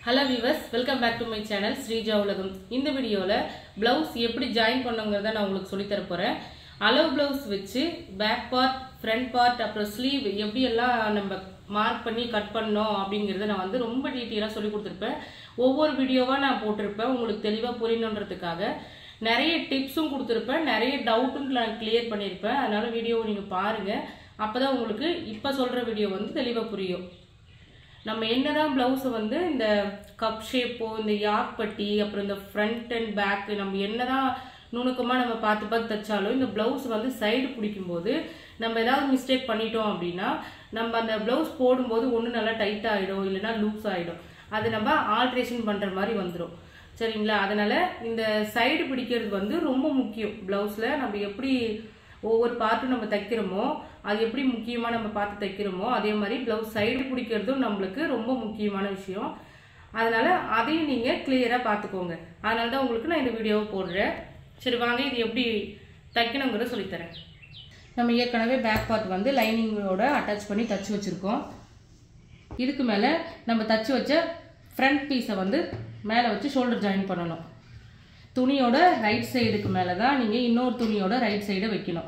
Hello viewers, welcome back to my channel Sreeja Ulagam. இந்த வீடியோல blouse எப்படி join பண்ணுங்கறத நான் உங்களுக்கு சொல்லி தர போறேன். அளவு blouse வெச்சு back part, front part அப்புறம் sleeve எப்படி எல்லாம் நம்ம மார்க் பண்ணி கட் பண்ணனும் அப்படிங்கறத நான் வந்து ரொம்ப டீடைலா சொல்லி கொடுத்திருப்பேன். ஒவ்வொரு வீடியோவா நான் போட்டுருப்பேன் உங்களுக்கு தெளிவா புரியணும்ன்றதுக்காக. நிறைய டிப்ஸும் கொடுத்திருப்பேன். நிறைய டவுட்டும் நான் கிளியர் பண்ணிருப்பேன். அதனால வீடியோவை நீங்க பாருங்க. அப்பதான் உங்களுக்கு இப்ப சொல்ற வீடியோ வந்து தெளிவா புரியும். நம்ம என்னதான் பிளவுஸ் வந்து இந்த கப் ஷேப்போ இந்த யாக் பட்டி அப்புறம் இந்த ஃப்ரண்ட் அண்ட் பேக் நம்ம என்னதான் நுணுக்கமா நம்ம பார்த்து தச்சாலும் இந்த பிளவுஸ் வந்து சைடு பிடிக்கும்போது நம்ம ஏதாவது மிஸ்டேக் பண்ணிட்டோம் அப்படின்னா நம்ம அந்த பிளவுஸ் போடும்போது ஒன்று நல்லா டைட் ஆகிடும் இல்லைன்னா லூஸ் ஆகிடும். அது நம்ம ஆல்ட்ரேஷன் பண்ற மாதிரி வந்துடும். சரிங்களா? அதனால இந்த சைடு பிடிக்கிறது வந்து ரொம்ப முக்கியம். பிளவுஸ்ல நம்ம எப்படி ஒவ்வொரு பார்ட்டும் நம்ம தைக்கிறோமோ அது எப்படி முக்கியமா நம்ம பார்த்து தைக்கிறோமோ அதே மாதிரி பிளவுஸ் சைடு பிடிக்கிறதும் நம்மளுக்கு ரொம்ப முக்கியமான விஷயம். அதனால அதையும் நீங்க கிளியரா பார்த்துக்கோங்க. அதனால தான் உங்களுக்கு நான் இந்த வீடியோவை போடுறேன். சரி வாங்க இது எப்படி தைக்கணுங்கிறத சொல்லித்தரேன். நம்ம ஏற்கனவே பேக் பார்ட் வந்து லைனிங்கோட அட்டாச் பண்ணி தச்சு வச்சிருக்கோம். இதுக்கு மேல நம்ம தச்சு வச்ச ஃப்ரண்ட் பீஸை வந்து மேலே வச்சு ஷோல்டர் ஜாயின் பண்ணணும். துணியோட ரைட் சைடுக்கு மேலே தான் நீங்க இன்னொரு துணியோட ரைட் சைடை வைக்கணும்.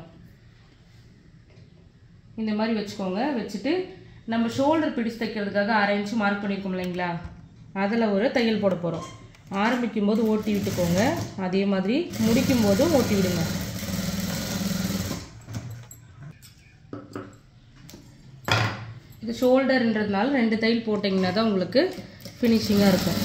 இந்த மாதிரி வச்சுக்கோங்க. வச்சுட்டு நம்ம ஷோல்டர் பிடிச்சு தைக்கிறதுக்காக 1/2 இன்ச் மார்க் பண்ணியிருக்கோம் இல்லைங்களா, அதில் ஒரு தையல் போட போகிறோம். ஆரம்பிக்கும் போது ஓட்டி விட்டுக்கோங்க, அதே மாதிரி முடிக்கும் போதும் ஓட்டி விடுங்க. இது ஷோல்டர்ன்றதுனால 2 தையல் போட்டிங்கன்னா தான் உங்களுக்கு ஃபினிஷிங்காக இருக்கும்.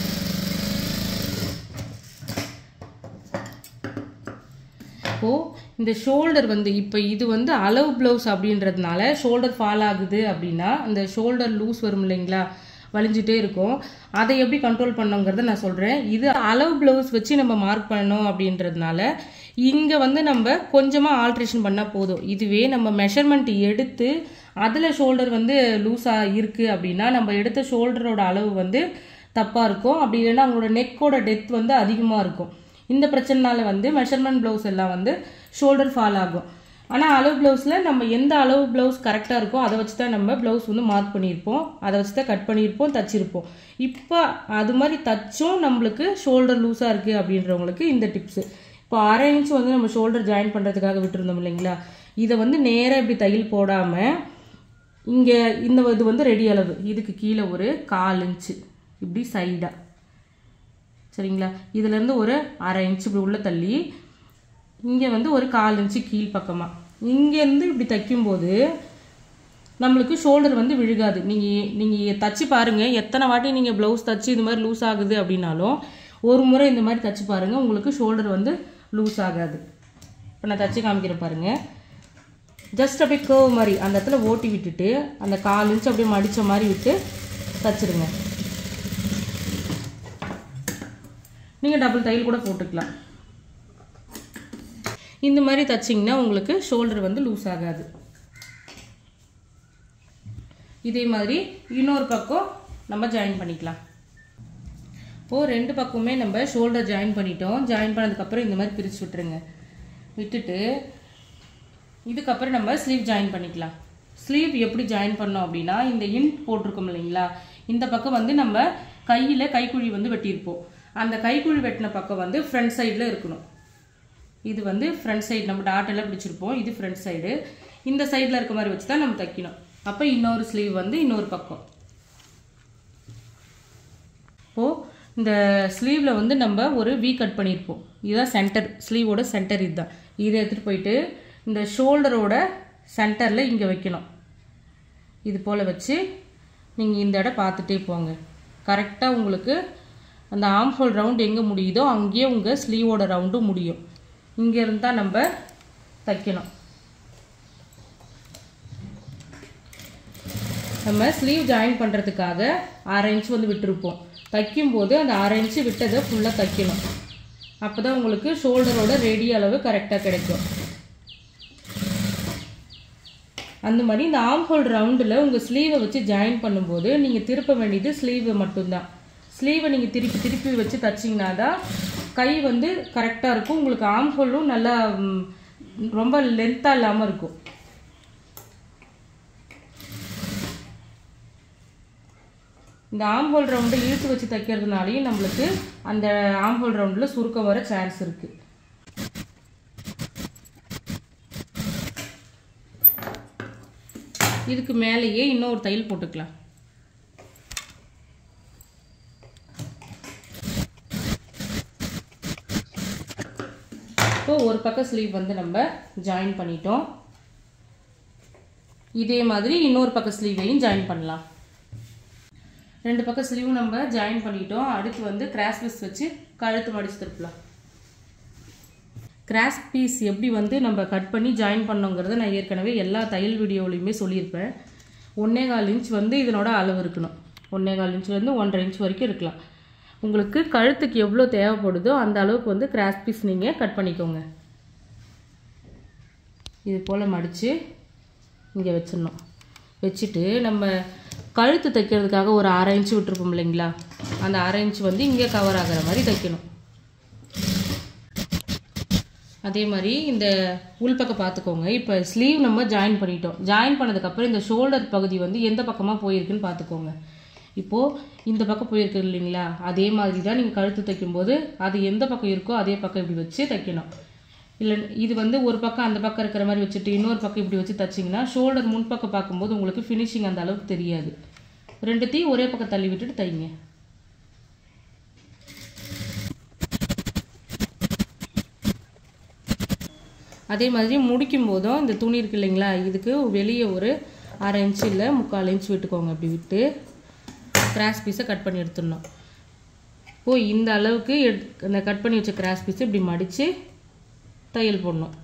இந்த ஷோல்டர் வந்து இப்போ இது வந்து அளவு பிளவுஸ் அப்படின்றதுனால ஷோல்டர் ஃபால் ஆகுது அப்படின்னா அந்த ஷோல்டர் லூஸ் வரும் இல்லைங்களா, வலிஞ்சிட்டே இருக்கும். அதை எப்படி கண்ட்ரோல் பண்ணுங்கிறத நான் சொல்கிறேன். இது அளவு பிளவுஸ் வச்சு நம்ம மார்க் பண்ணணும் அப்படின்றதுனால இங்கே வந்து நம்ம கொஞ்சமாக ஆல்ட்ரேஷன் பண்ணால் போதும். இதுவே நம்ம மெஷர்மெண்ட் எடுத்து அதில் ஷோல்டர் வந்து லூஸாக இருக்குது அப்படின்னா நம்ம எடுத்த ஷோல்டரோட அளவு வந்து தப்பாக இருக்கும். அப்படி இல்லைன்னா அவங்களோட நெக்கோட டெப்த் வந்து அதிகமாக இருக்கும். இந்த பிரச்சனைனால வந்து மெஷர்மெண்ட் பிளவுஸ் எல்லாம் வந்து ஷோல்டர் ஃபால் ஆகும். ஆனால் அளவு பிளவுஸில் நம்ம எந்த அளவு பிளவுஸ் கரெக்டாக இருக்கோ அதை வச்சு தான் நம்ம பிளவுஸ் வந்து மார்க் பண்ணியிருப்போம், அதை வச்சு தான் கட் பண்ணியிருப்போம், தச்சிருப்போம். இப்போ அது மாதிரி தச்சும் நம்மளுக்கு ஷோல்டர் லூஸாக இருக்குது அப்படின்றவங்களுக்கு இந்த டிப்ஸு. இப்போ 1/2 இன்ச் வந்து நம்ம ஷோல்டர் ஜாயின் பண்ணுறதுக்காக விட்டுருந்தோம் இல்லைங்களா, இதை வந்து நேராக இப்படி தையல் போடாமல் இங்கே இந்த இது வந்து ரெடி அளவு இதுக்கு கீழே ஒரு 1/4 இன்ச்சு இப்படி சைடாக, சரிங்களா, இதுலேருந்து ஒரு 1/2 இன்ச்சு இப்படி உள்ள தள்ளி இங்கே வந்து ஒரு 1/4 இன்ச்சு கீழ் பக்கமாக இங்கேருந்து இப்படி தைக்கும்போது நம்மளுக்கு ஷோல்டர் வந்து விழுகாது. நீங்கள் தச்சு பாருங்கள். எத்தனை வாட்டி நீங்கள் ப்ளவுஸ் தச்சு இது மாதிரி லூஸ் ஆகுது அப்படின்னாலும் ஒரு முறை இந்த மாதிரி தச்சு பாருங்கள், உங்களுக்கு ஷோல்டர் வந்து லூஸ் ஆகாது. இப்போ நான் தச்சு காமிக்கிறேன் பாருங்கள். ஜஸ்ட் அப்படியே கேர்வ் மாதிரி அந்த இடத்துல ஓட்டி விட்டுட்டு அந்த 1/4 இன்ச்சு அப்படியே மடித்த மாதிரி விட்டு தச்சிடுங்க. நீங்கள் டபுள் தையல் கூட போட்டுக்கலாம். இந்த மாதிரி தச்சிங்கன்னா உங்களுக்கு ஷோல்டர் வந்து லூஸ் ஆகாது. இதே மாதிரி இன்னொரு பக்கம் நம்ம ஜாயின் பண்ணிக்கலாம். இப்போது 2 பக்கமே நம்ம ஷோல்டர் ஜாயின் பண்ணிட்டோம். ஜாயின் பண்ணதுக்கப்புறம் இந்த மாதிரி பிரித்து விட்டுருங்க. விட்டுட்டு இதுக்கப்புறம் நம்ம ஸ்லீவ் ஜாயின் பண்ணிக்கலாம். ஸ்லீவ் எப்படி ஜாயின் பண்ணோம் அப்படின்னா இந்த இன்ட் போட்டிருக்கோம் இல்லைங்களா, இந்த பக்கம் வந்து நம்ம கையில் கைக்குழி வந்து வெட்டியிருப்போம். அந்த கைக்குழி வெட்டின பக்கம் வந்து ஃப்ரண்ட் சைடில் இருக்கணும். இது வந்து ஃப்ரண்ட் சைடு நம்ம டாட் எல்லாம் பிடிச்சிருப்போம். இது ஃப்ரண்ட் சைடு. இந்த சைடில் இருக்க மாதிரி வச்சு தான் நம்ம தைக்கணும். அப்போ இன்னொரு ஸ்லீவ் வந்து இன்னொரு பக்கம். இப்போது இந்த ஸ்லீவில் வந்து நம்ம ஒரு வி கட் பண்ணியிருப்போம். இதுதான் சென்டர், ஸ்லீவோட சென்டர் இதுதான். இதை எடுத்துகிட்டு போயிட்டு இந்த ஷோல்டரோட சென்டரில் இங்கே வைக்கணும். இது போல் வச்சு நீங்கள் இந்த இடம் பார்த்துட்டே போங்க. கரெக்டாக உங்களுக்கு அந்த ஆர்ம் ஹோல் ரவுண்ட் எங்கே முடியுதோ அங்கேயே உங்கள் ஸ்லீவோட ரவுண்டும் முடியும். இங்கே இருந்தால் நம்ம தைக்கணும். நம்ம ஸ்லீவ் ஜாயின் பண்ணுறதுக்காக 1/2 இன்ச் வந்து விட்டுருப்போம். தைக்கும்போது அந்த 1/2 இன்ச்சு விட்டதை ஃபுல்லாக தைக்கணும். அப்போ தான் உங்களுக்கு ஷோல்டரோட ரெடி அளவு கரெக்டாக கிடைக்கும். அந்த மாதிரி இந்த ஆர்ம் ஹோல் ரவுண்டில் உங்கள் ஸ்லீவை வச்சு ஜாயின் பண்ணும்போது நீங்கள் திருப்ப வேண்டியது ஸ்லீவை மட்டும்தான். ஸ்லீவை நீங்கள் திருப்பி திருப்பி வச்சு தைச்சிங்கன்னா தான் கை வந்து கரெக்டாக இருக்கும். உங்களுக்கு ஆர்ம் ஹோலும் நல்லா ரொம்ப லென்த்தாக இல்லாமல் இருக்கும். இந்த ஆம்ஹோல் ரவுண்டை இழுத்து வச்சு தைக்கிறதுனாலையும் நம்மளுக்கு அந்த ஆம்ஹோல் ரவுண்டில் சுருக்கம் வர சான்ஸ் இருக்குது. இதுக்கு மேலேயே இன்னொரு தையல் போட்டுக்கலாம். இப்போ ஒரு பக்கம் ஸ்லீவ் வந்து நம்ம ஜாயின் பண்ணிட்டோம். இதே மாதிரி இன்னொரு பக்கம் ஸ்லீவையும் ஜாயின் பண்ணலாம். ரெண்டு பக்கம் ஸ்லீவ் நம்ம ஜாயின் பண்ணிட்டோம். அடுத்து வந்து கிராஸ் பீஸ் வச்சு கழுத்து மடிச்சு திருப்பலாம். கிராஸ் பீஸ் எப்படி வந்து நம்ம கட் பண்ணி ஜாயின் பண்ணோங்கிறத நான் ஏற்கனவே எல்லா தையல் வீடியோலையுமே சொல்லியிருப்பேன். 1.25 இன்ச் வந்து இதனோட அளவு இருக்கணும். 1.25 இன்ச்லேருந்து 1.5 இன்ச் வரைக்கும் இருக்கலாம். உங்களுக்கு கழுத்துக்கு எவ்வளோ தேவைப்படுதோ அந்த அளவுக்கு வந்து கிராஸ் பீஸ் நீங்கள் கட் பண்ணிக்கோங்க. இது போல் மடித்து இங்கே வச்சிடணும். வச்சுட்டு நம்ம கழுத்து தைக்கிறதுக்காக ஒரு 1/2 இன்ச்சு விட்டுருப்போம் இல்லைங்களா, அந்த 1/2 இன்ச் வந்து இங்கே கவர் ஆகிற மாதிரி தைக்கணும். அதே மாதிரி இந்த உள்பக்கம் பார்த்துக்கோங்க. இப்போ ஸ்லீவ் நம்ம ஜாயின் பண்ணிட்டோம். ஜாயின் பண்ணதுக்கப்புறம் இந்த ஷோல்டர் பகுதி வந்து எந்த பக்கமாக போயிருக்குன்னு பார்த்துக்கோங்க. இப்போது இந்த பக்கம் போயிருக்கு இல்லைங்களா, அதே மாதிரி தான் நீங்கள் கழுத்து தைக்கும்போது அது எந்த பக்கம் இருக்கோ அதே பக்கம் இப்படி வச்சு தைக்கணும். இல்லை இது வந்து ஒரு பக்கம் அந்த பக்கம் இருக்கிற மாதிரி வச்சுட்டு இன்னொரு பக்கம் இப்படி வச்சு தைச்சிங்கன்னா ஷோல்டர் முன்பக்கம் பார்க்கும்போது உங்களுக்கு ஃபினிஷிங் அந்த அளவுக்கு தெரியாது. ரெண்டுத்தையும் ஒரே பக்கம் தள்ளி விட்டுட்டு தைங்க. அதே மாதிரி முடிக்கும் போதும் இந்த துணி இருக்கு இல்லைங்களா, இதுக்கு வெளியே ஒரு 1/2 இன்ச்சு இல்லை 3/4 இன்ச் விட்டுக்கோங்க. அப்படி விட்டு கிராஸ் பீஸை கட் பண்ணி எடுத்துடணும். இந்த அளவுக்கு அந்த கட் பண்ணி வச்ச கிராஸ் பீஸை இப்படி மடித்து தையல் போடணும்.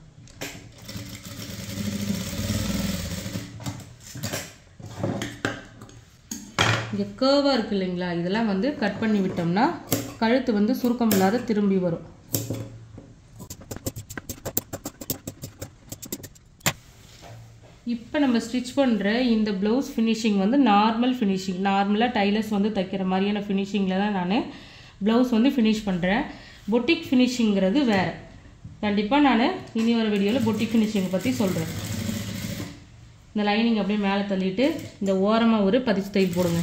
இங்கே கேர்வாக இருக்குது இல்லைங்களா, இதெல்லாம் வந்து கட் பண்ணி விட்டோம்னா கழுத்து வந்து சுருக்கம் இல்லாத திரும்பி வரும். இப்போ நம்ம ஸ்டிச் பண்ணுற இந்த ப்ளவுஸ் ஃபினிஷிங் வந்து நார்மல் ஃபினிஷிங், நார்மலாக டைலர்ஸ் வந்து தைக்கிற மாதிரியான ஃபினிஷிங்கில் தான் நான் ப்ளவுஸ் வந்து ஃபினிஷ் பண்ணுறேன். பொட்டிக் ஃபினிஷிங்கிறது வேறு. கண்டிப்பாக நான் இனி ஒரு வீடியோவில் பொட்டிக் ஃபினிஷிங்கை பற்றி சொல்கிறேன். இந்த லைனிங் அப்படியே மேலே தள்ளிட்டு இந்த ஓரமாக ஒரு 10 தையல் போடுங்க.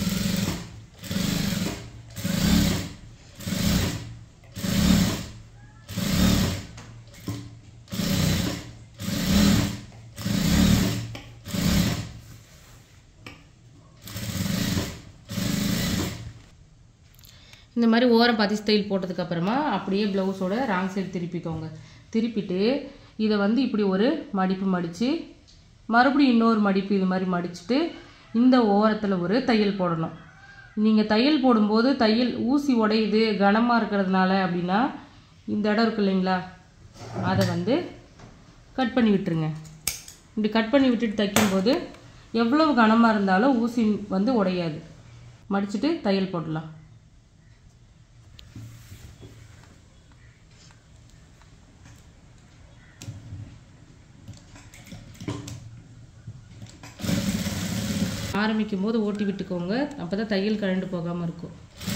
இந்த மாதிரி ஓரம் 10 தையல் போட்டதுக்கப்புறமா அப்படியே ப்ளவுஸோட ராங் சைடு திருப்பிக்கோங்க. திருப்பிட்டு இதை வந்து இப்படி ஒரு மடிப்பு மடித்து மறுபடியும் இன்னொரு மடிப்பு இது மாதிரி மடிச்சுட்டு இந்த ஓரத்தில் ஒரு தையல் போடணும். நீங்கள் தையல் போடும்போது தையல் ஊசி உடையுது கனமாக இருக்கிறதுனால அப்படின்னா இந்த இடம் இருக்கு இல்லைங்களா, அதை வந்து கட் பண்ணி விட்டுருங்க. இப்படி கட் பண்ணி விட்டுட்டு தைக்கும்போது எவ்வளவு கனமாக இருந்தாலும் ஊசி வந்து உடையாது. மடிச்சுட்டு தையல் போடலாம். ஆரம்பிக்கும் போது ஓட்டி விட்டுக்கோங்க, அப்போ தான் தையல் கழண்டு போகாமல் இருக்கும்.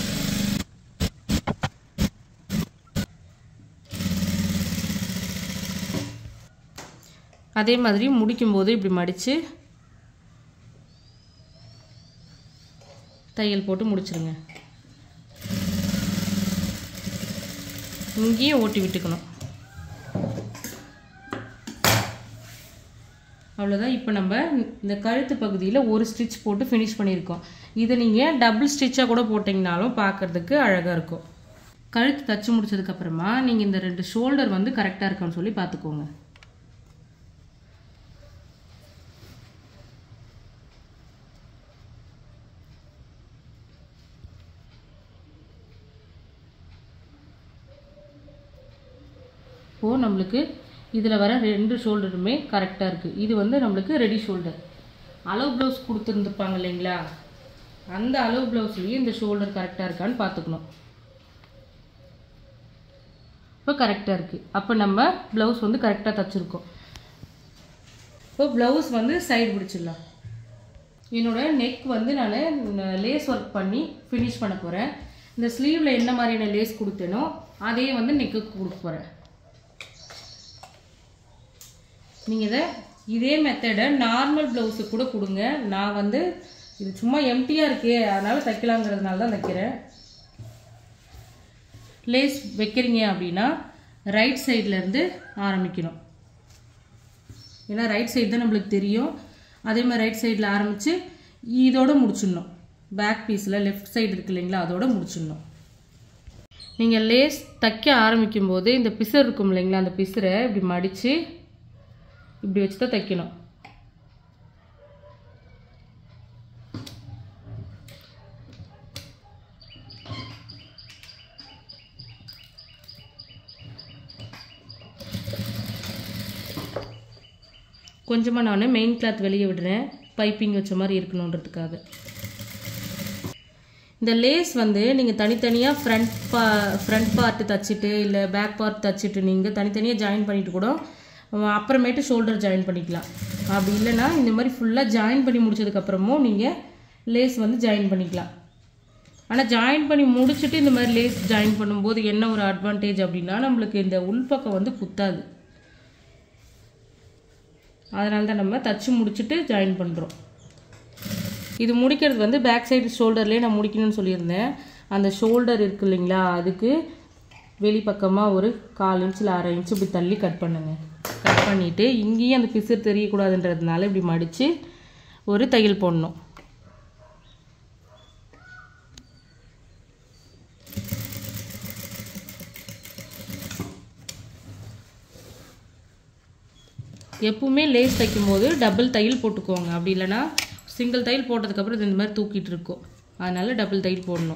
அதே மாதிரி முடிக்கும்போது இப்படி மடித்து தையல் போட்டு முடிச்சிருங்க. இங்கேயும் ஓட்டி விட்டுக்கணும். அவ்வளோதான். இப்போ நம்ம இந்த கழுத்து பகுதியில் ஒரு ஸ்டிச் போட்டு ஃபினிஷ் பண்ணியிருக்கோம். இதை நீங்கள் டபுள் ஸ்டிச்சாக கூட போட்டிங்கனாலும் பார்க்குறதுக்கு அழகாக இருக்கும். கழுத்து தச்சு முடிச்சதுக்கப்புறமா நீங்கள் இந்த 2 ஷோல்டர் வந்து கரெக்டாக இருக்கான்னு சொல்லி பார்த்துக்கோங்க. இப்போது நம்மளுக்கு இதில் வர 2 ஷோல்டருமே கரெக்டாக இருக்குது. இது வந்து நம்மளுக்கு ரெடி ஷோல்டர். அளவு ப்ளவுஸ் கொடுத்துருந்துருப்பாங்க இல்லைங்களா, அந்த அளவு ப்ளவுஸ்லேயும் இந்த ஷோல்டர் கரெக்டாக இருக்கான்னு பார்த்துக்கணும். இப்போ கரெக்டாக இருக்குது. அப்போ நம்ம ப்ளவுஸ் வந்து கரெக்டாக தைச்சிருக்கோம். இப்போ ப்ளவுஸ் வந்து சைடு பிடிச்சிடலாம். என்னோடய நெக் வந்து நான் லேஸ் ஒர்க் பண்ணி ஃபினிஷ் பண்ண போகிறேன். இந்த ஸ்லீவில் என்ன மாதிரியான லேஸ் கொடுத்தேனோ அதே வந்து நெக்குக்கு கொடுக்க போகிறேன். நீங்கள் இதே மெத்தடை நார்மல் ப்ளவுஸுக்கு கூட கொடுங்க. நான் வந்து இது சும்மா எம்டியாக இருக்கே, அதனால் தைக்கலாங்கிறதுனால தான் தைக்கிறேன். லேஸ் வைக்கிறீங்க அப்படின்னா ரைட் சைட்லேருந்து ஆரம்பிக்கணும். ஏன்னா ரைட் சைடு தான் நம்மளுக்கு தெரியும். அதே மாதிரி ரைட் சைடில் ஆரம்பித்து இதோடு முடிச்சிடணும். பேக் பீஸில் லெஃப்ட் சைடு இருக்கு இல்லைங்களா, அதோடு முடிச்சிடணும். நீங்கள் லேஸ் தைக்க ஆரம்பிக்கும் போது இந்த பிசர் இருக்கும் இல்லைங்களா, அந்த பிசரை இப்படி மடித்து இப்படி வச்சு தான் தைக்கணும். கொஞ்சமாக நான் மெயின் கிளாத் வெளியே விடுறேன், பைப்பிங் வச்ச மாதிரி இருக்கணுன்றதுக்காக. இந்த லேஸ் வந்து நீங்கள் தனித்தனியாக ஃப்ரண்ட் பார்ட்டு தைச்சிட்டு இல்லை பேக் பார்ட் தைச்சிட்டு நீங்கள் தனித்தனியாக ஜாயின் பண்ணிவிட்டு கூட அப்புறமேட்டு ஷோல்டர் ஜாயின் பண்ணிக்கலாம். அப்படி இல்லைன்னா இந்த மாதிரி ஃபுல்லாக ஜாயின் பண்ணி முடிச்சதுக்கப்புறமும் நீங்கள் லேஸ் வந்து ஜாயின் பண்ணிக்கலாம். ஆனால் ஜாயின் பண்ணி முடிச்சுட்டு இந்த மாதிரி லேஸ் ஜாயின் பண்ணும்போது என்ன ஒரு அட்வான்டேஜ் அப்படின்னா, நம்மளுக்கு இந்த உள்பக்கம் வந்து குத்தாது. அதனால தான் நம்ம தச்சு முடிச்சுட்டு ஜாயின் பண்ணுறோம். இது முடிக்கிறது வந்து பேக் சைடு ஷோல்டர்லேயே நான் முடிக்கணும்னு சொல்லியிருந்தேன். அந்த ஷோல்டர் இருக்குது இல்லைங்களா, அதுக்கு வெளிப்பக்கமாக ஒரு 1/4 இன்ச் இல்லை 1/2 இன்ச் இப்படி தள்ளி கட் பண்ணுங்க. கட் பண்ணிவிட்டு இங்கேயும் அந்த பிசர் தெரியக்கூடாதுன்றதுனால இப்படி மடித்து ஒரு தையல் போடணும். எப்பவுமே லேஸ் தைக்கும்போது டபுள் தையல் போட்டுக்கோங்க. அப்படி இல்லைன்னா சிங்கிள் தையல் போட்டதுக்கப்புறம் இது இந்த மாதிரி தூக்கிட்டு இருக்கும். அதனால் டபுள் தையல் போடணும்.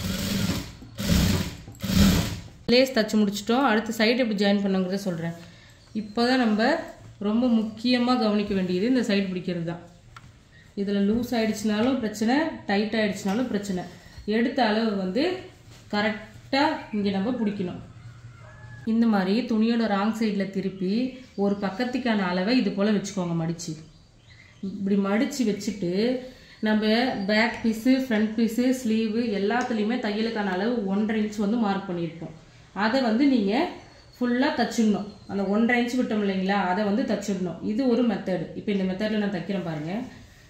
லேஸ் தைச்சி முடிச்சிட்டோம். அடுத்து சைடு எப்படி ஜாயின் பண்ணுங்கிறத சொல்கிறேன். இப்போ தான் நம்ம ரொம்ப முக்கியமாக கவனிக்க வேண்டியது இந்த சைடு பிடிக்கிறது தான். இதில் லூஸ் ஆகிடுச்சினாலும் பிரச்சனை, டைட் ஆகிடுச்சினாலும் பிரச்சனை. எடுத்த அளவு வந்து கரெக்டாக இங்கே நம்ம பிடிக்கணும். இந்த மாதிரி துணியோட ராங் சைடில் திருப்பி ஒரு பக்கத்துக்கான அளவை இது போல் வச்சுக்கோங்க. மடித்து இப்படி மடித்து வச்சுட்டு நம்ம back piece, front piece, sleeve எல்லாத்துலேயுமே தையலுக்கான அளவு 1.5 இன்ச் வந்து மார்க் பண்ணியிருப்போம். அதை வந்து நீங்கள் ஃபுல்லாக தச்சிடணும். அந்த 1.5 இன்ச் விட்டோம் இல்லைங்களா, அதை வந்து தச்சிடணும். இது ஒரு மெத்தடு. இப்போ இந்த மெத்தடில் நான் தைக்கிறேன் பாருங்கள்.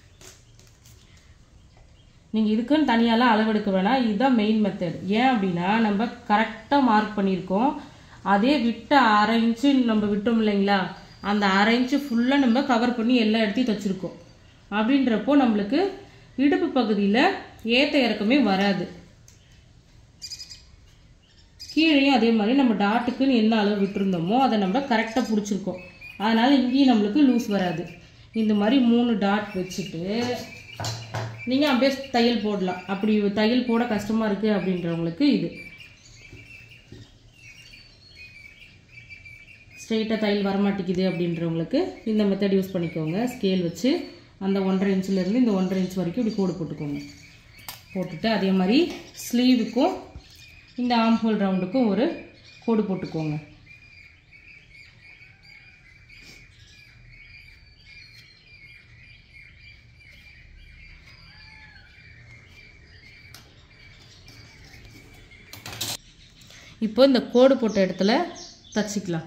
நீங்கள் இதுக்குன்னு தனியாலாம் அளவெடுக்க வேணாம். இதுதான் மெயின் மெத்தட். ஏன் அப்படின்னா நம்ம கரெக்டாக மார்க் பண்ணியிருக்கோம். அதே விட்ட 1/2 இன்ச்சு நம்ம விட்டோம் இல்லைங்களா, அந்த 1/2 இன்ச்சு ஃபுல்லாக நம்ம கவர் பண்ணி எல்லா இடத்தையும் தைச்சிருக்கோம். அப்படின்றப்போ நம்மளுக்கு இடுப்பு பகுதியில் ஏற்ற இறக்கமே வராது. கீழேயும் அதே மாதிரி நம்ம டாட்டுக்குன்னு என்ன அளவு விட்டுருந்தோமோ அதை நம்ம கரெக்டாக பிடிச்சிருக்கோம். அதனால் இங்கேயும் நம்மளுக்கு லூஸ் வராது. இந்த மாதிரி 3 டாட் வச்சுட்டு நீங்கள் அப்படியே தையல் போடலாம். அப்படி தையல் போட கஷ்டமாக இருக்குது அப்படின்றவங்களுக்கு இது ஸ்ட்ரெயிட்டாக தையல் வரமாட்டேங்குது அப்படின்றவங்களுக்கு இந்த மெத்தட் யூஸ் பண்ணிக்கோங்க. ஸ்கேல் வச்சு அந்த 1.5 இன்ச்சிலேருந்து இந்த 1.5 இன்ச் வரைக்கும் இப்படி கோடு போட்டுக்கோங்க. போட்டுட்டு அதே மாதிரி ஸ்லீவுக்கும் இந்த ஆர்ம் ஹோல் ரவுண்டுக்கும் ஒரு கோடு போட்டுக்கோங்க. இப்போ இந்த கோடு போட்ட இடத்துல தச்சிக்கலாம்.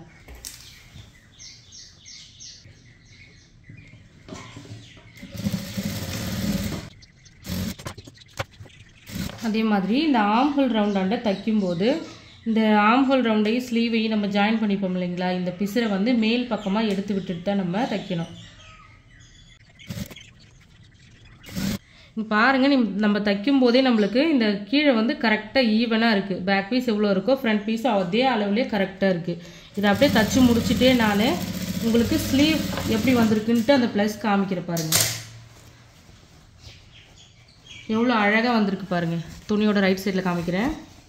அதே மாதிரி இந்த ஆர்ம் ஹோல் ரவுண்டாண்ட தைக்கும்போது இந்த ஆர்ம் ஹோல் ரவுண்டையும் ஸ்லீவையும் நம்ம ஜாயின் பண்ணிப்போம் இல்லைங்களா, இந்த பிசரை வந்து மேல் பக்கமாக எடுத்து விட்டுட்டு தான் நம்ம தைக்கணும். பாருங்கள், நம்ம தைக்கும் போதே நம்மளுக்கு இந்த கீழே வந்து கரெக்டாக ஈவனாக இருக்குது. பேக் பீஸ் எவ்வளோ இருக்கோ ஃப்ரண்ட் பீஸும் அதே அளவுலேயே கரெக்டாக இருக்குது. இதை அப்படியே தைச்சி முடிச்சுட்டே நான் உங்களுக்கு ஸ்லீவ் எப்படி வந்திருக்குன்ட்டு அந்த ப்ளஸ் காமிக்கிற பாருங்கள். எவ்வளோ அழகாக வந்திருக்கு பாருங்கள். துணியோட ரைட் சைடில் காமிக்கிறேன்.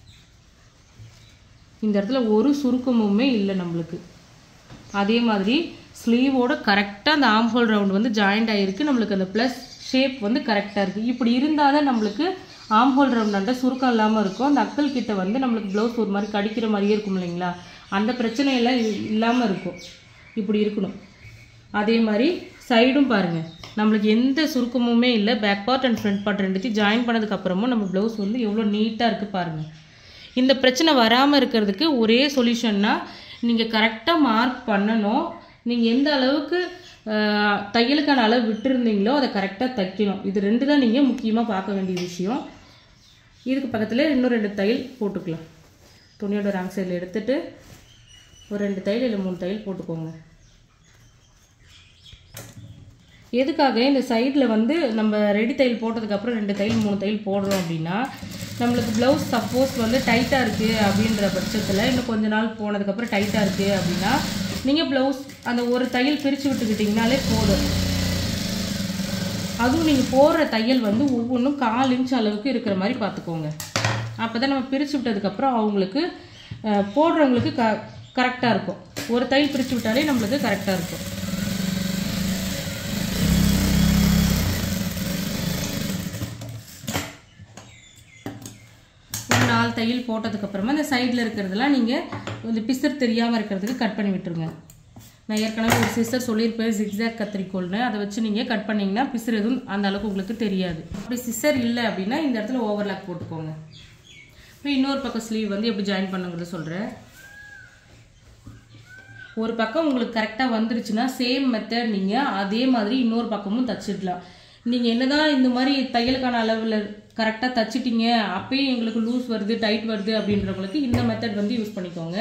இந்த இடத்துல ஒரு சுருக்கமுமே இல்லை நம்மளுக்கு. அதே மாதிரி ஸ்லீவோட கரெக்டாக அந்த ஆர்ம் ஹோல் ரவுண்ட் வந்து ஜாயிண்ட் ஆகிருக்கு. நம்மளுக்கு அந்த ப்ளஸ் ஷேப் வந்து கரெக்டாக இருக்குது. இப்படி இருந்தால் தான் நம்மளுக்கு ஆர்ம் ஹோல் ரவுண்டாண்ட சுருக்கம் இல்லாமல் இருக்கும். அந்த அக்கல் கிட்ட வந்து நம்மளுக்கு ப்ளவுஸ் ஒரு மாதிரி கடிக்கிற மாதிரியே இருக்கும் இல்லைங்களா, அந்த பிரச்சனையெல்லாம் இல்லாமல் இருக்கும். இப்படி இருக்கணும். அதே மாதிரி சைடும் பாருங்கள், நம்மளுக்கு எந்த சுருக்கமுமே இல்லை. Back part and front part ரெண்டுத்தையும் ஜாயின் பண்ணதுக்கப்புறமும் நம்ம ப்ளவுஸ் வந்து எவ்வளோ நீட்டாக இருக்குது பாருங்கள். இந்த பிரச்சனை வராமல் இருக்கிறதுக்கு ஒரே சொல்யூஷன்னா நீங்கள் கரெக்டாக மார்க் பண்ணணும். நீங்கள் எந்த அளவுக்கு தையலுக்கான அளவு விட்டுருந்தீங்களோ அதை கரெக்டாக தைக்கணும். இது 2 தான் நீங்கள் முக்கியமாக பார்க்க வேண்டிய விஷயம். இதுக்கு பக்கத்தில் இன்னும் 2 தையல் போட்டுக்கலாம். துணியோட ராங் சைடில் எடுத்துகிட்டு ஒரு 2 தையல் இல்லை 3 தையல் போட்டுக்கோங்க. எதுக்காக இந்த சைடில் வந்து நம்ம ரெடி தையல் போட்டதுக்கப்புறம் 2 தையல் 3 தையல் போடுறோம் அப்படின்னா, நம்மளுக்கு ப்ளவுஸ் சப்போஸ் வந்து டைட்டாக இருக்குது அப்படின்ற பட்சத்தில் இன்னும் கொஞ்ச நாள் போனதுக்கப்புறம் டைட்டாக இருக்குது அப்படின்னா நீங்கள் ப்ளவுஸ் அந்த ஒரு தையல் பிரித்து விட்டுக்கிட்டிங்கனாலே போதும். அதுவும் நீங்கள் போடுற தையல் வந்து ஒவ்வொன்றும் 1/4 இன்ச் அளவுக்கு இருக்கிற மாதிரி பார்த்துக்கோங்க. அப்போ தான் நம்ம பிரித்து விட்டதுக்கப்புறம் அவங்களுக்கு போடுறவங்களுக்கு கரெக்டாக இருக்கும். ஒரு தையல் பிரித்து விட்டாலே நம்மளுக்கு கரெக்டாக இருக்கும். ஒரு 4 தையல் போட்டதுக்கப்புறமா இந்த சைடில் இருக்கிறதெல்லாம் நீங்கள் இந்த பிசர் தெரியாமல் இருக்கிறதுக்கு கட் பண்ணி விட்டுருங்க. நான் ஏற்கனவே ஒரு சிஸ்டர் சொல்லியிருப்பேன் ஜிக்ஸாக் கத்திரிக்கோல்னு, அதை வச்சு நீங்கள் கட் பண்ணிங்கன்னா பிசர் எதுவும் அந்த அளவுக்கு உங்களுக்கு தெரியாது. அப்படி சிஸ்டர் இல்லை அப்படின்னா இந்த இடத்துல ஓவர்லாக் போட்டுக்கோங்க. இப்போ இன்னொரு பக்கம் ஸ்லீவ் வந்து எப்படி ஜாயின் பண்ணுங்கிறத சொல்கிறேன். ஒரு பக்கம் உங்களுக்கு கரெக்டாக வந்துருச்சுன்னா சேம் மெத்தட் நீங்கள் அதே மாதிரி இன்னொரு பக்கமும் தச்சிடலாம். நீங்கள் என்னதான் இந்த மாதிரி தையலுக்கான அளவில் கரெக்டாக தச்சிட்டிங்க, அப்பயும் எங்களுக்கு லூஸ் வருது டைட் வருது அப்படின்றவங்களுக்கு இந்த மெத்தட் வந்து யூஸ் பண்ணிக்கோங்க.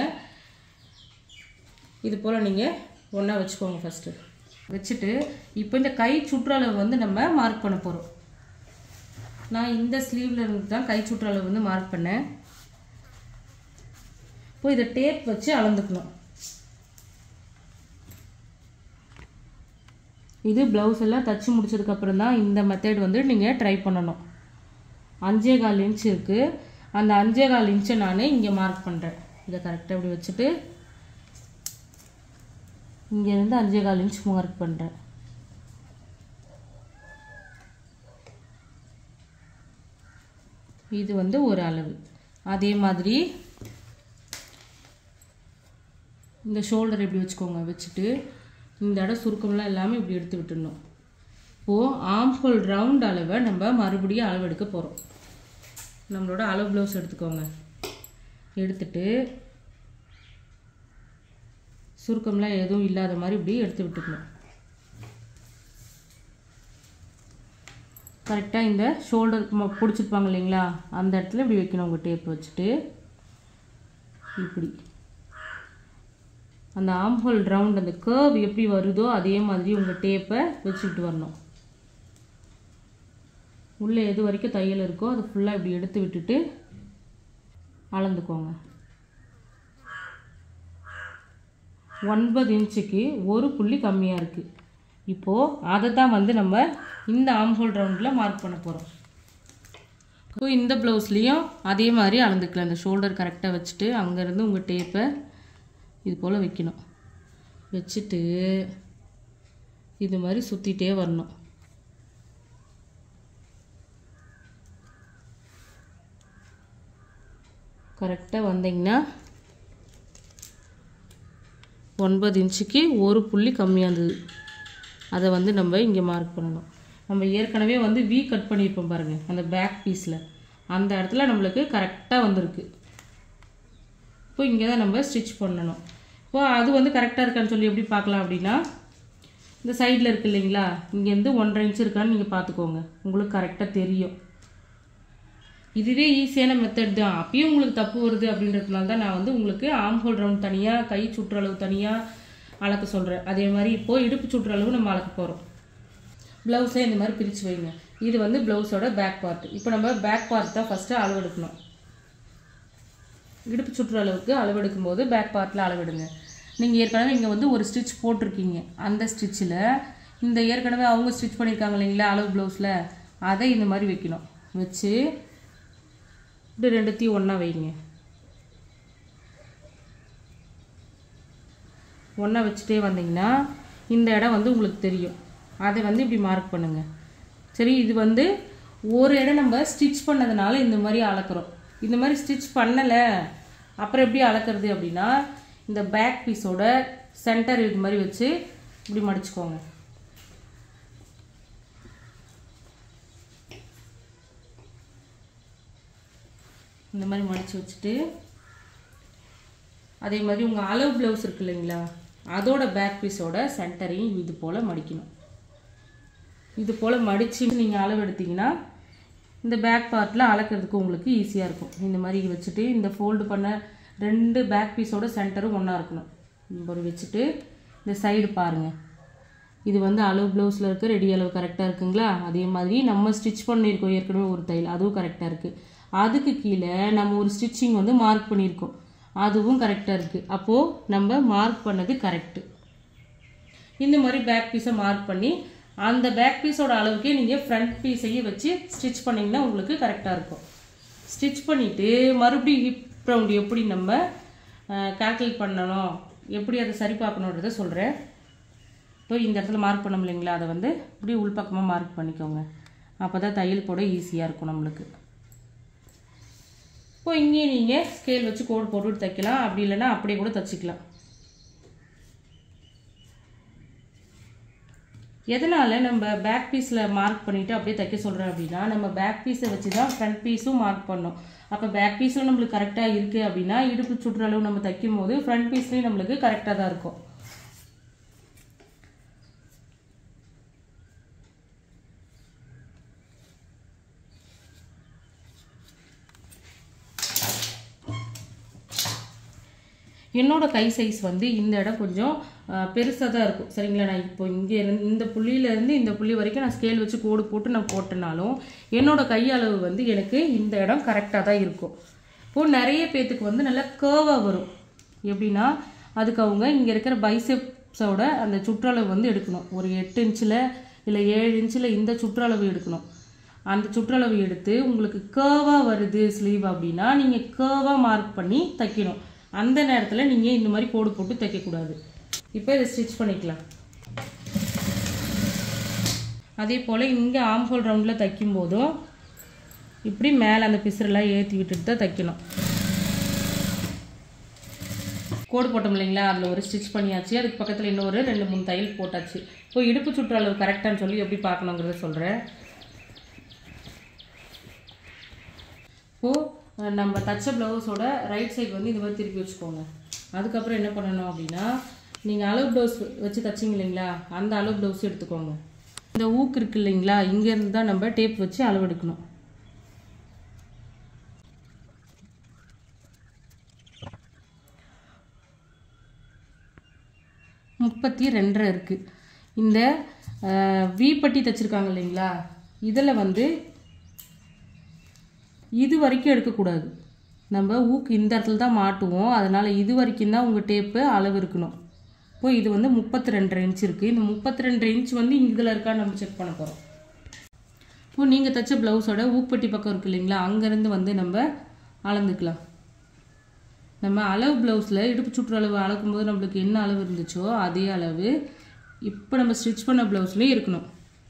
இது போல் நீங்கள் ஒன்றா வச்சுக்கோங்க. ஃபஸ்ட்டு வச்சுட்டு இப்போ இந்த கை சுற்றளவு வந்து நம்ம மார்க் பண்ண போகிறோம். நான் இந்த ஸ்லீவில் இருந்து தான் கை சுற்றளவு வந்து மார்க் பண்ணேன். இப்போ இதை டேப் வச்சு அளந்துக்கணும். இது ப்ளவுஸ் எல்லாம் தச்சு முடிச்சதுக்கப்புறம் தான் இந்த மெத்தட் வந்து நீங்கள் ட்ரை பண்ணணும். 5.25 இன்ச் இருக்குது. அந்த 5.25 இன்ச்சை நான் இங்கே மார்க் பண்ணுறேன். இதை கரெக்டாக இப்படி வச்சுட்டு இங்கேருந்து 5.25 இன்ச் மார்க் பண்ணுறேன். இது வந்து ஒரு அளவு. அதே மாதிரி இந்த ஷோல்டர் எப்படி வச்சுக்கோங்க. வச்சுட்டு இந்த இடம் சுருக்கம்லாம் எல்லாமே இப்படி எடுத்து விட்டுடணும். இப்போது ஆம்ஹோல் ரவுண்ட் அளவை நம்ம மறுபடியும் அளவு எடுக்க போகிறோம். நம்மளோட அளவு ப்ளவுஸ் எடுத்துக்கோங்க. எடுத்துட்டு சுருக்கம்லாம் எதுவும் இல்லாத மாதிரி இப்படி எடுத்து விட்டுக்கணும். கரெக்டாக இந்த ஷோல்டர் பிடிச்சிருப்பாங்க இல்லைங்களா, அந்த இடத்துல இப்படி வைக்கணும். உங்கள் டேப் வச்சுட்டு இப்படி அந்த ஆம்ஹோல் ரவுண்ட் அந்த கர்வ் எப்படி வருதோ அதே மாதிரி உங்கள் டேப்பை வச்சுக்கிட்டு வரணும். உள்ளே எது வரைக்கும் தையல் இருக்கோ அதை ஃபுல்லாக இப்படி எடுத்து விட்டுட்டு அளந்துக்கோங்க. 9 இன்ச்சுக்கு ஒரு புள்ளி கம்மியாக இருக்குது. இப்போது அதை தான் வந்து நம்ம இந்த ஆம்ஹோல் ரவுண்டில் மார்க் பண்ண போகிறோம். இப்போ இந்த ப்ளவுஸ்லேயும் அதே மாதிரி அளந்துக்கலாம். இந்த ஷோல்டர் கரெக்டாக வச்சுட்டு அங்கேருந்து உங்கள் டேப்பை இது போல் வைக்கணும். வச்சுட்டு இது மாதிரி சுற்றிட்டே வரணும். கரெக்டாக வந்தீங்கன்னா 9 இன்ச்சுக்கு ஒரு புள்ளி கம்மியாக இருந்தது. அதை வந்து நம்ம இங்கே மார்க் பண்ணணும். நம்ம ஏற்கனவே வந்து வி கட் பண்ணியிருப்போம் பாருங்கள், அந்த பேக் பீஸில் அந்த இடத்துல நம்மளுக்கு கரெக்டாக வந்திருக்கு. இப்போ இங்கே தான் நம்ம ஸ்டிச் பண்ணணும். இப்போ அது வந்து கரெக்டாக இருக்கான்னு சொல்லி எப்படி பார்க்கலாம் அப்படின்னா, இந்த சைடில் இருக்குது இல்லைங்களா, இங்கேருந்து 1.5 இன்ச் இருக்கான்னு நீங்கள் பார்த்துக்கோங்க. உங்களுக்கு கரெக்டாக தெரியும். இதுவே ஈஸியான மெத்தட் தான். அப்பயும் உங்களுக்கு தப்பு வருது அப்படின்றதுனால தான் நான் வந்து உங்களுக்கு ஆம்ஹோல் ரவுண்ட் தனியாக, கை சுற்றளவு தனியாக அளக்க சொல்கிறேன். அதே மாதிரி இப்போது இடுப்பு சுற்றளவு நம்ம அளக்க போகிறோம். ப்ளவுஸை இந்த மாதிரி பிரித்து வைங்க. இது வந்து ப்ளவுஸோட பேக் பார்ட். இப்போ நம்ம பேக் பார்ட் தான் ஃபஸ்ட்டு அளவெடுக்கணும். இடுப்பு சுற்றளவுக்கு அளவெடுக்கும் போது பேக் பார்ட்டில் அளவெடுங்க. நீங்கள் ஏற்கனவே இங்கே வந்து ஒரு ஸ்டிச் போட்டிருக்கீங்க. அந்த ஸ்டிச்சில் இந்த ஏற்கனவே அவங்க ஸ்டிச் பண்ணியிருக்காங்க இல்லைங்களா அளவு ப்ளவுஸில், அதை இந்த மாதிரி வைக்கணும். வச்சு இப்படி ரெண்டுத்தையும் ஒன்றா வைங்க. ஒன்றா வச்சுட்டே வந்தீங்கன்னா இந்த இடம் வந்து உங்களுக்கு தெரியும். அதை வந்து இப்படி மார்க் பண்ணுங்கள். சரி, இது வந்து ஒரு இடம் நம்ம ஸ்டிச் பண்ணதுனால இந்த மாதிரி அளக்குறோம். இந்த மாதிரி ஸ்டிச் பண்ணலை அப்புறம் எப்படி அளக்கிறது அப்படின்னா, இந்த பேக் பீஸோட சென்டர் இது மாதிரி வச்சு இப்படி மடிச்சுக்கோங்க. இந்த மாதிரி மடித்து வச்சுட்டு அதே மாதிரி உங்கள் அளவு ப்ளவுஸ் இருக்கு இல்லைங்களா, அதோட பேக் பீஸோட சென்டரையும் இது போல் மடிக்கணும். இது போல் மடித்து நீங்கள் அளவு எடுத்தீங்கன்னா இந்த பேக் பார்ட்டில் அளக்கிறதுக்கு உங்களுக்கு ஈஸியாக இருக்கும். இந்த மாதிரி வச்சுட்டு இந்த ஃபோல்டு பண்ண 2 பேக் பீஸோட சென்டரும் ஒன்றா இருக்கணும். ஒரு வச்சுட்டு இந்த சைடு பாருங்கள், இது வந்து அளவு ப்ளவுஸில் இருக்க ரெடி அளவு கரெக்டாக இருக்குங்களா? அதே மாதிரி நம்ம ஸ்டிச் பண்ணியிருக்கோம் ஏற்கனவே ஒரு தையல், அதுவும் கரெக்டாக இருக்குது. அதுக்கு கீழே நம்ம ஒரு ஸ்டிச்சிங் வந்து மார்க் பண்ணியிருக்கோம், அதுவும் கரெக்டாக இருக்குது. அப்போது நம்ம மார்க் பண்ணது கரெக்டு. இந்த மாதிரி பேக் பீஸை மார்க் பண்ணி அந்த பேக் பீஸோட அளவுக்கே நீங்கள் ஃப்ரண்ட் பீஸையும் வச்சு ஸ்டிச் பண்ணிங்கன்னா உங்களுக்கு கரெக்டாக இருக்கும். ஸ்டிச் பண்ணிவிட்டு மறுபடியும் ஹிப் ரவுண்டு எப்படி நம்ம கால்குலேட் பண்ணணும், எப்படி அதை சரி பார்க்கணுன்றதை சொல்கிறேன். இப்போ இந்த இடத்துல மார்க் பண்ணோம் இல்லைங்களா, அதை வந்து இப்படி உள்பக்கமாக மார்க் பண்ணிக்கோங்க. அப்போ தான் தையல் போட ஈஸியாக இருக்கும் நம்மளுக்கு. இப்போ இங்கேயே நீங்கள் ஸ்கேல் வச்சு கோடு போட்டு தைக்கலாம், அப்படி இல்லைன்னா அப்படியே கூட தைச்சிக்கலாம். எதனால் நம்ம பேக் பீஸில் மார்க் பண்ணிவிட்டு அப்படியே தைக்க சொல்கிறேன் அப்படின்னா, நம்ம பேக் பீஸை வச்சு தான் ஃப்ரண்ட் பீஸும் மார்க் பண்ணோம். அப்போ பேக் பீஸும் நம்மளுக்கு கரெக்டாக இருக்குது அப்படின்னா இடுப்பு சுற்றளவு நம்ம தைக்கும் போது ஃப்ரண்ட் பீஸ்லேயும் நம்மளுக்கு கரெக்டாக தான் இருக்கும். என்னோட கை சைஸ் வந்து இந்த இடம் கொஞ்சம் பெருசாக தான் இருக்கும், சரிங்களா? நான் இப்போ இங்கே இந்த புள்ளியிலேருந்து இந்த புள்ளி வரைக்கும் நான் ஸ்கேல் வச்சு கோடு போட்டு நான் போட்டனாலும் என்னோட கை அளவு வந்து எனக்கு இந்த இடம் கரெக்டாக தான் இருக்கும். இப்போது நிறைய பேத்துக்கு வந்து நல்லா கேர்வாக வரும். எப்படின்னா அதுக்கு அவங்க இங்கே இருக்கிற பைசெப்ஸோட அந்த சுற்றளவு வந்து எடுக்கணும். ஒரு 8 இன்ச்சில் இல்லை 7 இன்ச்சில் இந்த சுற்றளவு எடுக்கணும். அந்த சுற்றளவு எடுத்து உங்களுக்கு கேர்வாக வருது ஸ்லீவ் அப்படின்னா நீங்கள் கேர்வாக மார்க் பண்ணி தைக்கணும். அந்த நேரத்தில் நீங்கள் இந்த மாதிரி கோடு போட்டு தைக்கக்கூடாது. இப்போ இதை ஸ்டிச் பண்ணிக்கலாம். அதே போல் இங்கே ஆம் ஹோல் ரவுண்டில் தைக்கும் போதும் இப்படி மேலே அந்த பிசுரெல்லாம் ஏற்றி விட்டுட்டு தான் தைக்கணும். கோடு போட்டோம் இல்லைங்களா, அதில் ஒரு ஸ்டிச் பண்ணியாச்சு. அதுக்கு பக்கத்தில் இன்னொரு 2-3 தையல் போட்டாச்சு. இப்போ இடுப்பு சுற்றளவு கரெக்டானு சொல்லி எப்படி பார்க்கணுங்கிறத சொல்கிறேன். இப்போது நம்ம தச்ச ப்ளவுஸோட ரைட் சைடு வந்து இந்த மாதிரி திருப்பி வச்சுக்கோங்க. அதுக்கப்புறம் என்ன பண்ணணும் அப்படின்னா, நீங்கள் அளவு ப்ளவுஸ் வச்சு தைச்சிங்க இல்லைங்களா, அந்த அளவு ப்ளவுஸ் எடுத்துக்கோங்க. இந்த ஊக்கு இருக்குது இல்லைங்களா, இங்கேருந்து தான் நம்ம டேப் வச்சு அளவு எடுக்கணும். முப்பத்தி 2.5 இருக்குது. இந்த வீப்பட்டி தைச்சிருக்காங்க இல்லைங்களா, இதில் வந்து இது வரைக்கும் எடுக்கக்கூடாது. நம்ம ஊக்கு இந்த இடத்துல தான் மாட்டுவோம், அதனால் இது வரைக்கும் தான் உங்கள் டேப்பு அளவு இருக்கணும். இப்போ இது வந்து 32.5 இன்ச் இருக்குது. இந்த 32 இன்ச் வந்து இதில் இருக்கா நம்ம செக் பண்ண போகிறோம். இப்போ நீங்கள் தைச்ச ப்ளவுஸோட ஊப்பட்டி பக்கம் இருக்குது இல்லைங்களா, அங்கேருந்து வந்து நம்ம அளந்துக்கலாம். நம்ம அளவு ப்ளவுஸில் இடுப்பு சுற்றளவு அளக்கும்போது நம்மளுக்கு என்ன அளவு இருந்துச்சோ அதே அளவு இப்போ நம்ம ஸ்டிச் பண்ண ப்ளவுஸ்லேயும் இருக்கணும்.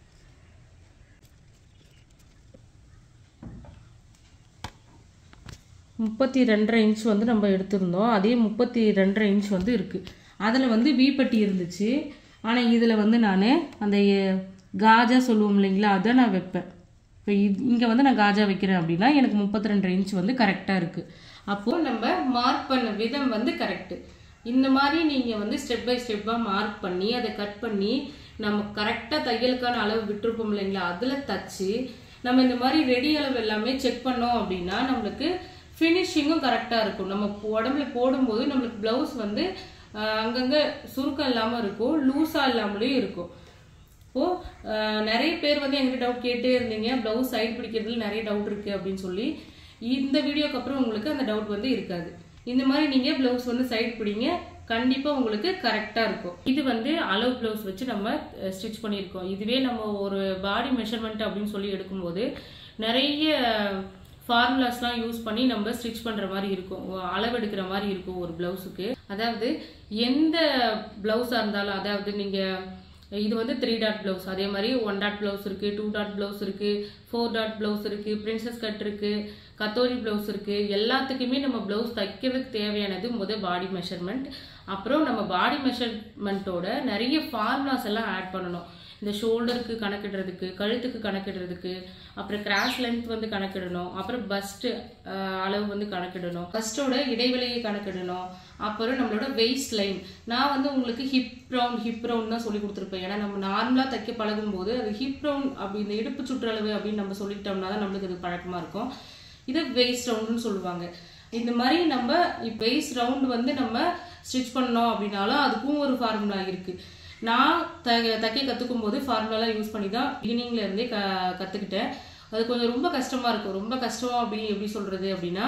முப்பத்தி 2.5 இன்ச் வந்து நம்ம எடுத்திருந்தோம், அதே 32.5 இன்ச் வந்து இருக்குது. அதில் வந்து வீப்பட்டி இருந்துச்சு, ஆனால் இதில் வந்து நான் அந்த காஜா சொல்லுவோம் இல்லைங்களா, அதை நான் வைப்பேன். இப்போ இங்கே வந்து நான் காஜா வைக்கிறேன் அப்படின்னா எனக்கு 32 இன்ச் வந்து கரெக்டாக இருக்குது. அப்போது நம்ம மார்க் பண்ண விதம் வந்து கரெக்டு. இந்த மாதிரி நீங்கள் வந்து ஸ்டெப் பை ஸ்டெப்பாக மார்க் பண்ணி அதை கட் பண்ணி நம்ம கரெக்டாக தையலுக்கான அளவு விட்டுருப்போம் இல்லைங்களா, அதில் தச்சு நம்ம இந்த மாதிரி ரெடி அளவு எல்லாமே செக் பண்ணோம் அப்படின்னா நம்மளுக்கு ஃபினிஷிங்கும் கரெக்டாக இருக்கும். நம்ம உடம்புல போடும்போது நம்மளுக்கு ப்ளவுஸ் வந்து அங்கங்கே சுருக்கம் இல்லாமல் இருக்கும், லூஸாக இல்லாமலேயும் இருக்கும். இப்போது நிறைய பேர் வந்து எங்கிட்ட டவுட் கேட்டே இருந்தீங்க, ப்ளவுஸ் சைடு பிடிக்கிறதுல நிறைய டவுட் இருக்குது அப்படின்னு சொல்லி. இந்த வீடியோக்கு அப்புறம் உங்களுக்கு அந்த டவுட் வந்து இருக்காது. இந்த மாதிரி நீங்கள் ப்ளவுஸ் வந்து சைடு பிடிங்க, கண்டிப்பாக உங்களுக்கு கரெக்டாக இருக்கும். இது வந்து அளவு ப்ளவுஸ் வச்சு நம்ம ஸ்டிச் பண்ணியிருக்கோம். இதுவே நம்ம ஒரு பாடி மெஷர்மெண்ட் அப்படின்னு சொல்லி எடுக்கும்போது நிறைய ஃபார்முலாஸ்லாம் யூஸ் பண்ணி நம்ம ஸ்டிச் பண்ணுற மாதிரி இருக்கும், அளவு எடுக்கிற மாதிரி இருக்கும் ஒரு ப்ளவுஸுக்கு. அதாவது எந்த ப்ளவுஸாக இருந்தாலும், அதாவது நீங்கள் இது வந்து 3 டாட் ப்ளவுஸ், அதே மாதிரி 1 டாட் ப்ளவுஸ் இருக்குது, 2 டாட் ப்ளவுஸ் இருக்குது, 4 டாட் ப்ளவுஸ் இருக்குது, பிரின்சஸ் கட் இருக்குது, கத்தோரி ப்ளவுஸ் இருக்குது. எல்லாத்துக்குமே நம்ம ப்ளவுஸ் தைக்கிறதுக்கு தேவையானது முதல் பாடி மெஷர்மெண்ட். அப்புறம் நம்ம பாடி மெஷர்மெண்ட்டோட நிறைய ஃபார்முலாஸ் எல்லாம் ஆட் பண்ணணும். இந்த ஷோல்டருக்கு கணக்கிடுறதுக்கு, கழுத்துக்கு கணக்கிடுறதுக்கு, அப்புறம் கிராஸ் லென்த் வந்து கணக்கிடணும், அப்புறம் பஸ்ட் அளவு வந்து கணக்கிடணும், பஸ்டோட இடைவெளியை கணக்கிடணும், அப்புறம் நம்மளோட வெயிஸ்ட் லைன். நான் வந்து உங்களுக்கு ஹிப் ரவுண்ட் தான் சொல்லி கொடுத்துருப்பேன். ஏன்னா நம்ம நார்மலாக தைக்க பழகும் போது அது ஹிப் ரவுண்ட் அப்படி இந்த இடுப்பு சுற்றளவு அப்படின்னு நம்ம சொல்லிட்டோம்னா தான் நம்மளுக்கு அது பழக்கமா இருக்கும். இது வெயிஸ்ட் ரவுண்டுன்னு சொல்லுவாங்க. இந்த மாதிரி நம்ம வெயிஸ்ட் ரவுண்ட் வந்து நம்ம ஸ்டிச் பண்ணோம் அப்படின்னாலும் அதுக்கும் ஒரு ஃபார்முலா இருக்கு. நான் தைக்க கற்றுக்கும் போது ஃபார்முலாலாம் யூஸ் பண்ணி தான் பிகினிங்ல இருந்தே கற்றுக்கிட்டேன். அது கொஞ்சம் ரொம்ப கஷ்டமா இருக்கும். ரொம்ப கஷ்டம் எப்படி சொல்றது அப்படின்னா,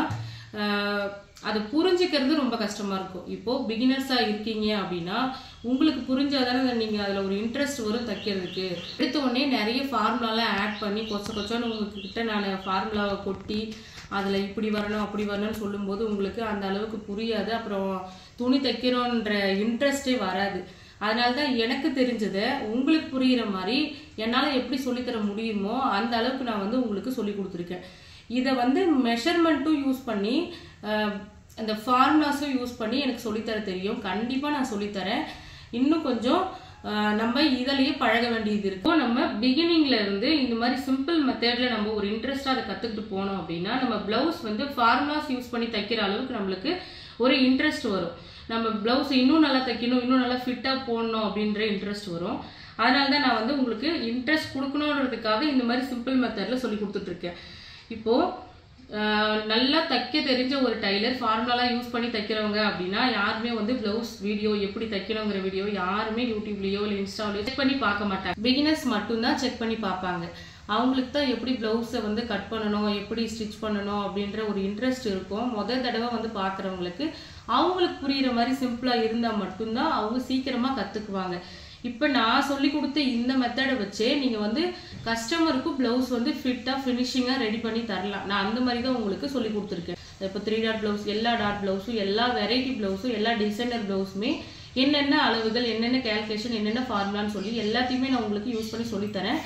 அது புரிஞ்சுக்கிறது ரொம்ப கஷ்டமா இருக்கும். இப்போ பிகினர்ஸா இருக்கீங்க அப்படின்னா உங்களுக்கு புரிஞ்சாதானே நீங்க அதுல ஒரு இன்ட்ரெஸ்ட் வரும் தைக்கிறதுக்கு. எடுத்த உடனே நிறைய ஃபார்முலாலாம் ஆட் பண்ணி கொச்சன்னு உங்ககிட்ட நான் ஃபார்முலாவை கொட்டி அதுல இப்படி வரணும் அப்படி வரணும்னு சொல்லும்போது உங்களுக்கு அந்த அளவுக்கு புரியாது. அப்புறம் துணி தைக்கிறோன்ற இன்ட்ரெஸ்டே வராது. அதனாலதான் எனக்கு தெரிஞ்சதை உங்களுக்கு புரியுற மாதிரி என்னால் எப்படி சொல்லித்தர முடியுமோ அந்த அளவுக்கு நான் வந்து உங்களுக்கு சொல்லி கொடுத்துருக்கேன். இதை வந்து மெஷர்மெண்ட்டும் யூஸ் பண்ணி அந்த ஃபார்முலாஸும் யூஸ் பண்ணி எனக்கு சொல்லித்தர தெரியும். கண்டிப்பாக நான் சொல்லித்தரேன். இன்னும் கொஞ்சம் நம்ம இதிலேயே பழக வேண்டியது இருக்கும். நம்ம பிகினிங்ல இருந்து இந்த மாதிரி சிம்பிள் மெத்தட்ல நம்ம ஒரு இன்ட்ரெஸ்டா அதை கத்துக்கிட்டு போனோம் அப்படின்னா நம்ம பிளவுஸ் வந்து ஃபார்முலாஸ் யூஸ் பண்ணி தைக்கிற அளவுக்கு நம்மளுக்கு ஒரு இன்ட்ரெஸ்ட் வரும். நம்ம பிளவுஸ் இன்னும் நல்லா தைக்கணும், இன்னும் நல்லா ஃபிட்டா போடணும் அப்படின்ற இன்ட்ரெஸ்ட் வரும். அதனால தான் நான் வந்து உங்களுக்கு இன்ட்ரெஸ்ட் கொடுக்கணுன்றதுக்காக இந்த மாதிரி சிம்பிள் மெத்தட்ல சொல்லி கொடுத்துட்டு இருக்கேன். இப்போ நல்லா தைக்க தெரிஞ்ச ஒரு டைலர் ஃபார்முலாலாம் யூஸ் பண்ணி தைக்கிறவங்க அப்படின்னா யாருமே வந்து பிளவுஸ் வீடியோ எப்படி தைக்கணுங்கிற வீடியோ யாருமே யூடியூப்லயோ இல்லை இன்ஸ்டாவிலயோ செக் பண்ணி பார்க்க மாட்டாங்க. பிகினர்ஸ் மட்டும்தான் செக் பண்ணி பார்ப்பாங்க. அவங்களுக்கு தான் எப்படி பிளவுஸை வந்து கட் பண்ணணும், எப்படி ஸ்டிச் பண்ணணும் அப்படின்ற ஒரு இன்ட்ரெஸ்ட் இருக்கும். முதல் தடவை வந்து பார்க்குறவங்களுக்கு அவங்களுக்கு புரியுற மாதிரி சிம்பிளா இருந்தால் மட்டும்தான் அவங்க சீக்கிரமா கற்றுக்குவாங்க. இப்போ நான் சொல்லி கொடுத்த இந்த மெத்தடை வச்சே நீங்கள் வந்து கஸ்டமருக்கும் ப்ளவுஸ் வந்து ஃபிட்டாக ஃபினிஷிங்காக ரெடி பண்ணி தரலாம். நான் அந்த மாதிரி தான் உங்களுக்கு சொல்லி கொடுத்துருக்கேன். இப்போ 3 டாட் ப்ளவுஸ், எல்லா டாட் ப்ளவுஸும், எல்லா வெரைட்டி ப்ளவுஸும், எல்லா டிசைனர் ப்ளவுஸுமே என்னென்ன அளவுகள், என்னென்ன கேல்குலேஷன், என்னென்ன ஃபார்முலான்னு சொல்லி எல்லாத்தையுமே நான் உங்களுக்கு யூஸ் பண்ணி சொல்லித்தரேன்.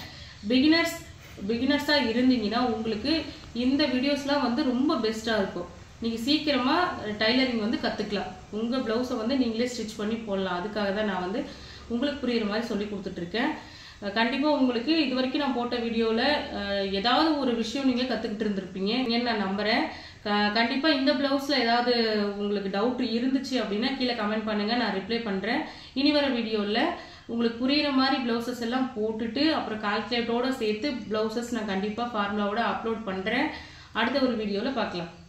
பிகினர்ஸாக இருந்தீங்கன்னா உங்களுக்கு இந்த வீடியோஸ்லாம் வந்து ரொம்ப பெஸ்ட்டாக இருக்கும். நீங்கள் சீக்கிரமாக டைலரிங் வந்து கற்றுக்கலாம். உங்கள் ப்ளவுஸை வந்து நீங்களே ஸ்டிச் பண்ணி போடலாம். அதுக்காக தான் நான் வந்து உங்களுக்கு புரியுற மாதிரி சொல்லி கொடுத்துட்ருக்கேன். கண்டிப்பாக உங்களுக்கு இது வரைக்கும் நான் போட்ட வீடியோவில் ஏதாவது ஒரு விஷயம் நீங்கள் கற்றுக்கிட்டு இருந்திருப்பீங்க நான் நம்புகிறேன். கண்டிப்பாக இந்த ப்ளவுஸில் ஏதாவது உங்களுக்கு டவுட் இருந்துச்சு அப்படின்னா கீழே கமெண்ட் பண்ணுங்கள், நான் ரிப்ளை பண்ணுறேன். இனி வர வீடியோவில் உங்களுக்கு புரியுற மாதிரி ப்ளவுசஸ் எல்லாம் போட்டுட்டு அப்புறம் கால்குலேட்டோடு சேர்த்து ப்ளவுசஸ் நான் கண்டிப்பாக ஃபார்முலாவோட அப்லோட் பண்ணுறேன். அடுத்த ஒரு வீடியோவில் பார்க்கலாம்.